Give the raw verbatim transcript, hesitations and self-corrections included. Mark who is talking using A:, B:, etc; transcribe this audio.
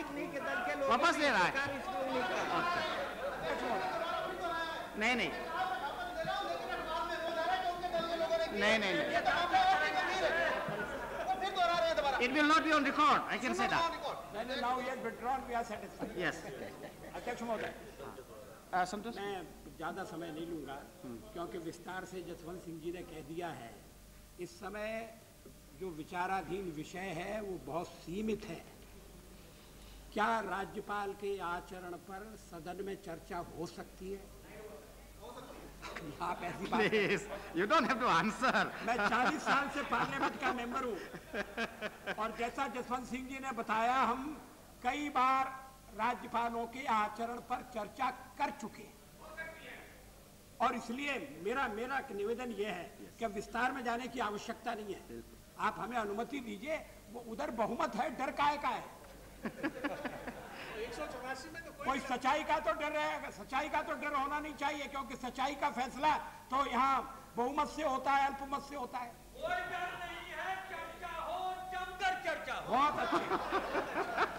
A: तकनीकी दल के लोग
B: वापस ले रहा है। नहीं नहीं नहीं नहीं It will not be on record. I can say that.
C: Now he has withdrawn. We are satisfied.
B: Yes.
C: अध्यक्ष महोदय,
B: संतोष,
C: मैं ज़्यादा समय नहीं लूँगा क्योंकि विस्तार से जसवंत सिंह जी ने कह दिया है। इस समय जो विचाराधीन विषय है वो बहुत सीमित है। क्या राज्यपाल के आचरण पर सदन में चर्चा हो सकती है? आप ऐसी बात
B: please, you don't have to answer.
C: मैं चालीस साल से पार्लियामेंट का मेंबर हूँ और जैसा जसवंत सिंह जी ने बताया, हम कई बार राज्यपालों के आचरण पर चर्चा कर चुके और इसलिए मेरा मेरा एक निवेदन यह है कि विस्तार में जाने की आवश्यकता नहीं है। आप हमें अनुमति दीजिए, वो उधर बहुमत है, डर काहे का है? कोई सच्चाई का तो डर है, सच्चाई का तो डर होना नहीं चाहिए क्योंकि सच्चाई का फैसला तो यहाँ बहुमत से होता है, अल्पमत से होता है।
D: कोई डर नहीं है, चर्चा हो, जमकर चर्चा हो।
C: बहुत अच्छे।